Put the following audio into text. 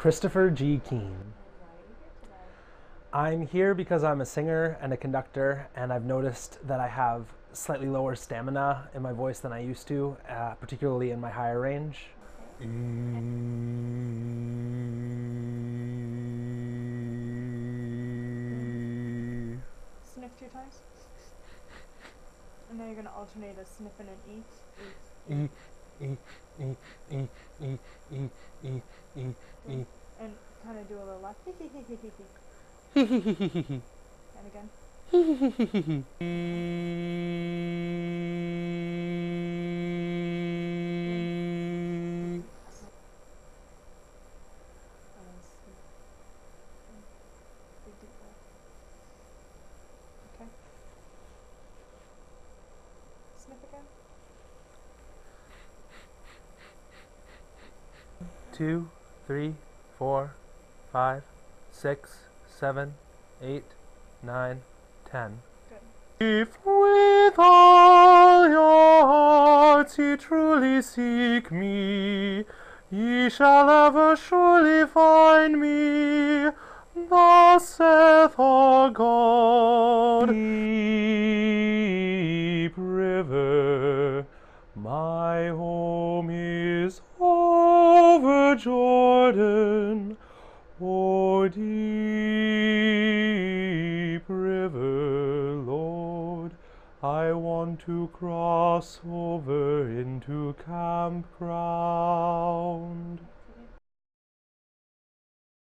Christopher G. Keene. I'm here because I'm a singer and a conductor, and I've noticed that I have slightly lower stamina in my voice than I used to, particularly in my higher range. Okay. Sniff 2 times. And now you're going to alternate a sniff and an eat. And kind of do a little laugh. And again. Okay. Sniff again. 2, 3, 4, 5, 6, 7, 8, 9, 10. Good. If with all your hearts ye truly seek me, ye shall ever surely find me. Thus saith our God. Deep river, my home is over Jordan. O deep river, Lord, I want to cross over into campground.